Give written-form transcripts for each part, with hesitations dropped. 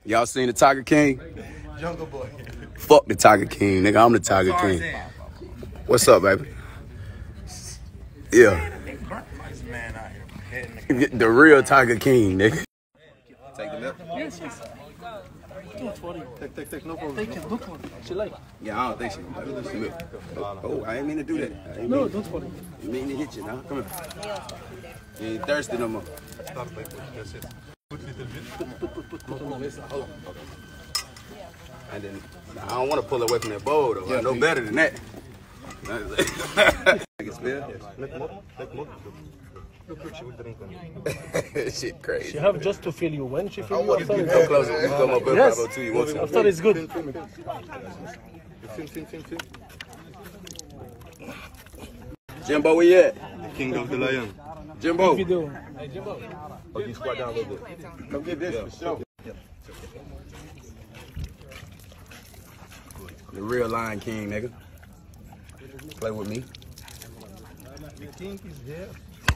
Y'all seen the Tiger King? Jungle Boy. Fuck the Tiger King, nigga. I'm the Tiger King. What's up, baby? Yeah. The real Tiger King, nigga. Take the milk? Yes, yes. Don't worry. Take, no problem. Take it, don't worry. She like. Yeah, I don't think she gonna like milk. Oh, I didn't mean to do that. No, don't worry. You mean to hit you now? Come here. You ain't thirsty no more. Put on the list. And then I don't want to pull away from that bowl though. I know better than that. Shit crazy. She have just to feel you. When she feel you, after Come closer. You come up yes. too. You want to? After it's good. Jimbo, where you at? King of the Lion. Jimbo. Video. Oh, you squat down a little bit. Come get this for sure. The real Lion King, nigga. Play with me. The king is here.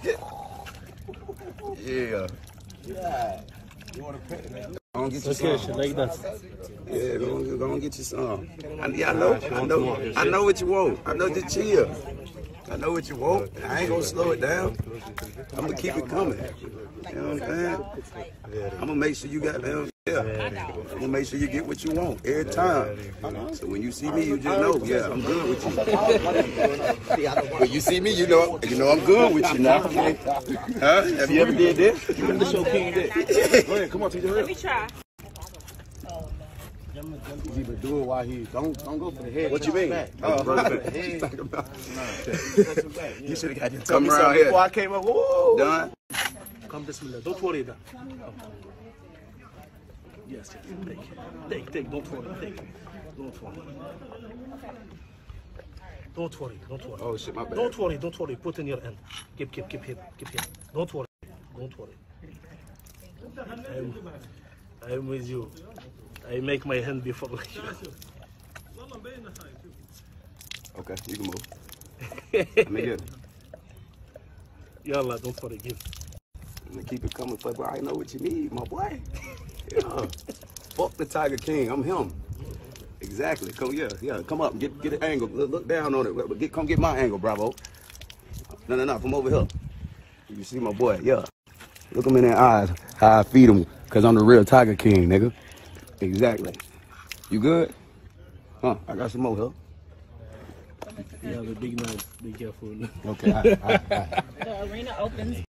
Yeah. Yeah. You want to pet it? Go on, get you Okay, some. she like that. Yeah, go on, get you some. I know what you want. I know the chill. I know what you want. I ain't gonna slow it down. I'm gonna keep it coming. You know what I'm saying? I'm gonna make sure you got them. Yeah. I'm gonna make sure you get what you want every time. So when you see me, you just know, yeah, I'm good with you. When you see me, you know I'm good with you now. Huh? Have you ever did this? The show King did. Go ahead, come on, TJ. Let me try. He's either do it while he's don't go for the head. What you mean? You should have got your Come around here. before I came up. Whoa. Done? Come this minute. Don't worry that. Yes, yes. Take. Don't worry. Take. Don't worry. Don't worry. Oh shit, my bad. Don't worry. Put in your hand. Keep here. Don't worry. I'm with you. I make my hand before like you. Okay, you can move. Let me get it. Yalla, don't worry. Give. I'm gonna keep it coming, but I know what you need, my boy. Yeah. Fuck the Tiger King. I'm him. Exactly. Come, yeah. Come up. Get an angle. Look down on it. Come get my angle, Bravo. No. From over here. You see my boy? Yeah. Look him in the eyes. How I feed him, cause I'm the real Tiger King, nigga. Exactly. You good? Huh? I got some more here. Yeah, the big knife. Be careful. Okay. The arena opens